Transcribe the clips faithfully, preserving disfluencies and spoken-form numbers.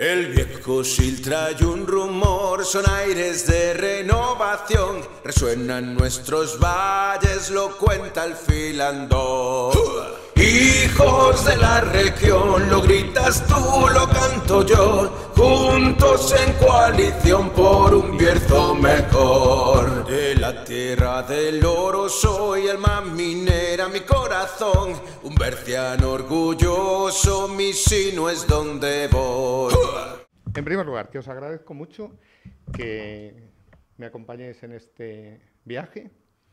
El viejo Sil trae un rumor, son aires de renovación. Resuenan nuestros valles, lo cuenta el filandón. Hijos de la región, lo gritas tú, lo canto yo, juntos en coalición por un Bierzo mejor. De la tierra del oro soy, alma minera, mi corazón, un berciano orgulloso, mi sino es donde voy. En primer lugar, que os agradezco mucho que me acompañéis en este viaje.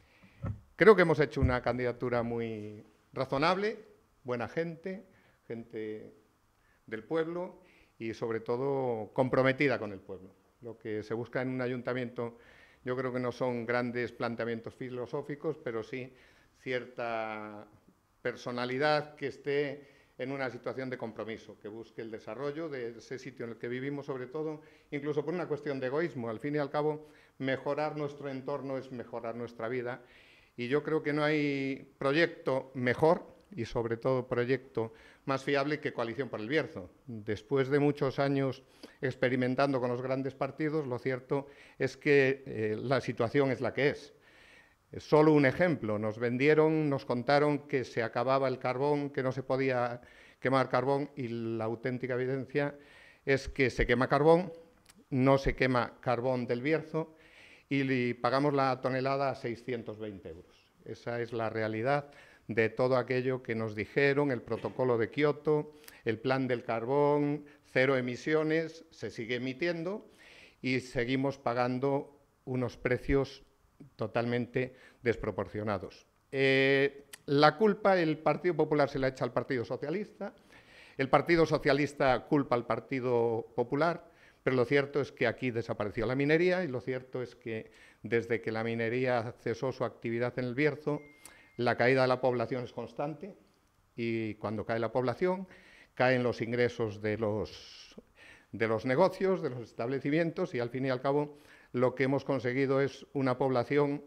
Creo que hemos hecho una candidatura muy razonable, buena gente, gente del pueblo y sobre todo comprometida con el pueblo. Lo que se busca en un ayuntamiento yo creo que no son grandes planteamientos filosóficos, pero sí cierta personalidad que esté en una situación de compromiso, que busque el desarrollo de ese sitio en el que vivimos, sobre todo, incluso por una cuestión de egoísmo. Al fin y al cabo, mejorar nuestro entorno es mejorar nuestra vida. Y yo creo que no hay proyecto mejor y, sobre todo, proyecto más fiable que Coalición por el Bierzo. Después de muchos años experimentando con los grandes partidos, lo cierto es que eh, la situación es la que es. Es solo un ejemplo. Nos vendieron, nos contaron que se acababa el carbón, que no se podía quemar carbón, y la auténtica evidencia es que se quema carbón, no se quema carbón del Bierzo, y pagamos la tonelada a seiscientos veinte euros. Esa es la realidad de todo aquello que nos dijeron, el protocolo de Kioto, el plan del carbón, cero emisiones, se sigue emitiendo y seguimos pagando unos precios totalmente desproporcionados. Eh, la culpa el Partido Popular se la echa al Partido Socialista, el Partido Socialista culpa al Partido Popular, pero lo cierto es que aquí desapareció la minería y lo cierto es que desde que la minería cesó su actividad en el Bierzo, la caída de la población es constante y cuando cae la población caen los ingresos de los, de los negocios, de los establecimientos y al fin y al cabo lo que hemos conseguido es una población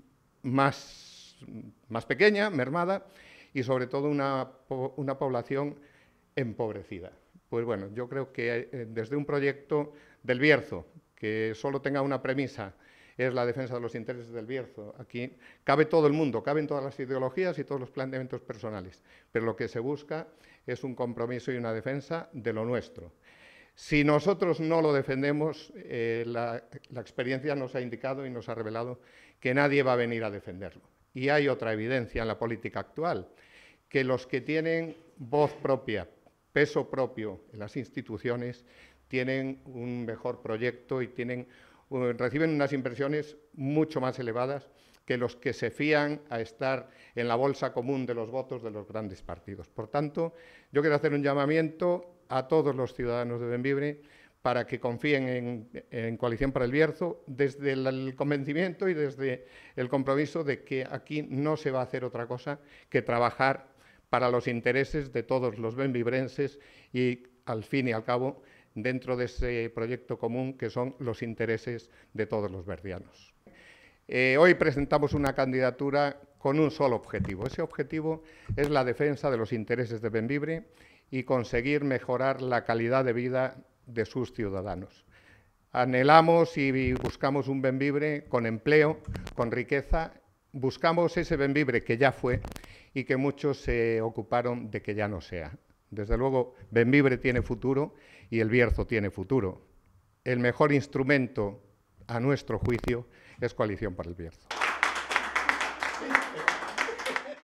más, más pequeña, mermada y sobre todo una, una población empobrecida. Pues bueno, yo creo que eh, desde un proyecto del Bierzo, que solo tenga una premisa, es la defensa de los intereses del Bierzo. Aquí cabe todo el mundo, caben todas las ideologías y todos los planteamientos personales, pero lo que se busca es un compromiso y una defensa de lo nuestro. Si nosotros no lo defendemos, eh, la, la experiencia nos ha indicado y nos ha revelado que nadie va a venir a defenderlo. Y hay otra evidencia en la política actual, que los que tienen voz propia, peso propio en las instituciones, tienen un mejor proyecto y tienen, uh, reciben unas inversiones mucho más elevadas que los que se fían a estar en la bolsa común de los votos de los grandes partidos. Por tanto, yo quiero hacer un llamamiento a todos los ciudadanos de Bembibre para que confíen en, en Coalición para el Bierzo desde el, el convencimiento y desde el compromiso de que aquí no se va a hacer otra cosa que trabajar para los intereses de todos los bembibrenses y, al fin y al cabo, dentro de ese proyecto común que son los intereses de todos los berdianos. Eh, hoy presentamos una candidatura con un solo objetivo. Ese objetivo es la defensa de los intereses de Bembibre y conseguir mejorar la calidad de vida de sus ciudadanos. Anhelamos y buscamos un Bembibre con empleo, con riqueza. Buscamos ese Bembibre que ya fue y que muchos se ocuparon de que ya no sea. Desde luego, Bembibre tiene futuro y el Bierzo tiene futuro. El mejor instrumento, a nuestro juicio, es Coalición para el Bierzo.